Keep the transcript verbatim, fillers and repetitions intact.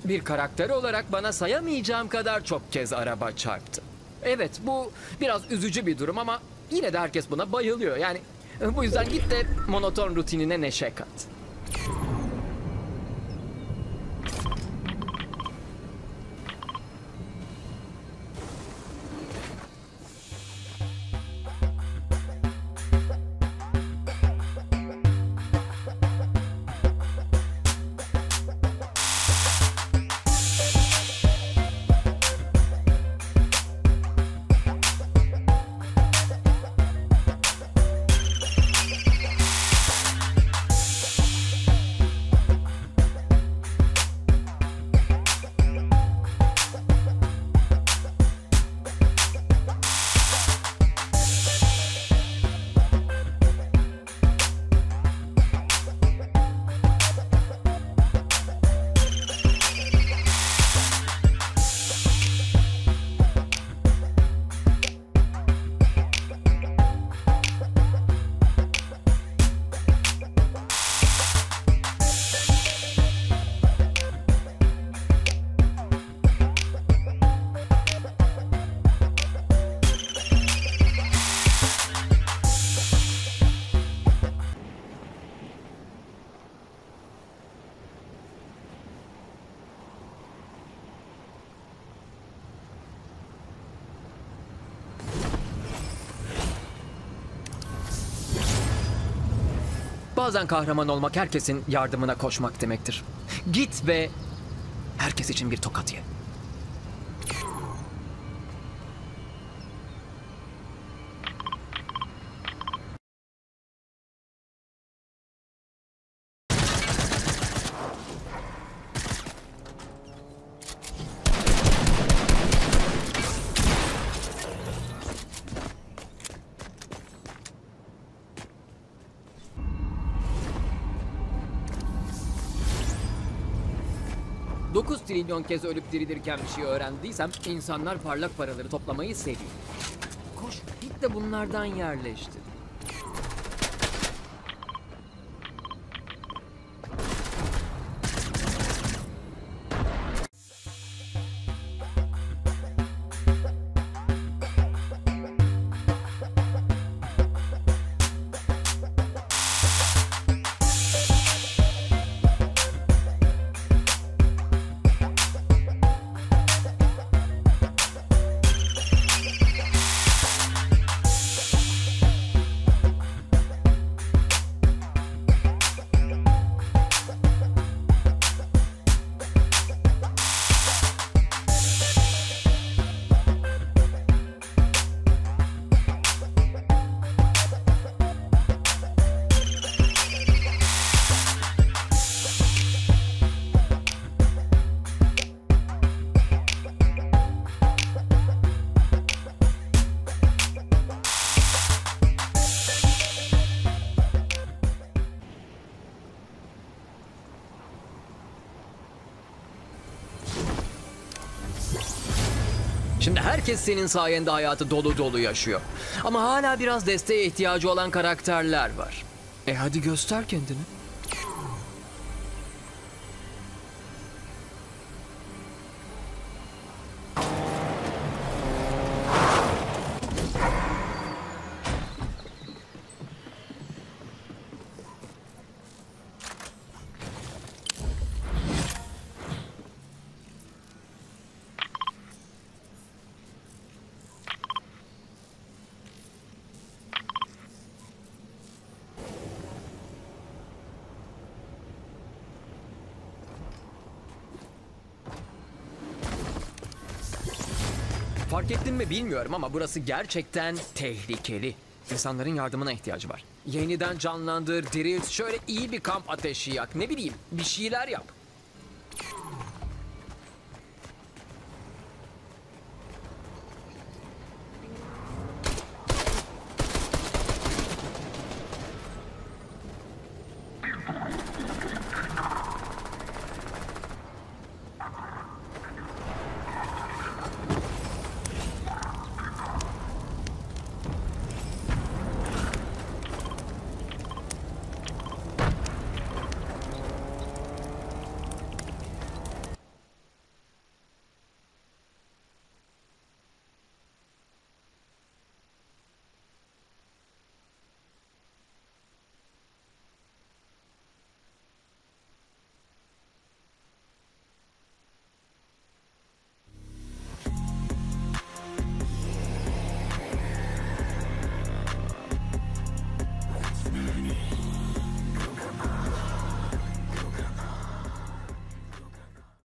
Bir karakter olarak bana sayamayacağım kadar çok kez araba çarptı. Evet, bu biraz üzücü bir durum ama yine de herkes buna bayılıyor. Yani bu yüzden git de monoton rutinine neşe kat. Bazen kahraman olmak herkesin yardımına koşmak demektir. Git ve herkes için bir tokat ye. dokuz trilyon kez ölüp dirilirken bir şey öğrendiysem insanlar parlak paraları toplamayı seviyor. Koş git de bunlardan yerleştir. Şimdi herkes senin sayende hayatı dolu dolu yaşıyor. Ama hala biraz desteğe ihtiyacı olan karakterler var. E hadi göster kendini. Fark ettin mi bilmiyorum ama burası gerçekten tehlikeli. İnsanların yardımına ihtiyacı var. Yeniden canlandır, dirilt, şöyle iyi bir kamp ateşi yak. Ne bileyim, bir şeyler yap.